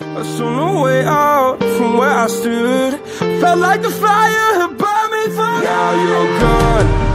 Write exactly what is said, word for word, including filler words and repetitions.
On the way out from where I stood, felt like the fire had burned me through. Now you're gone.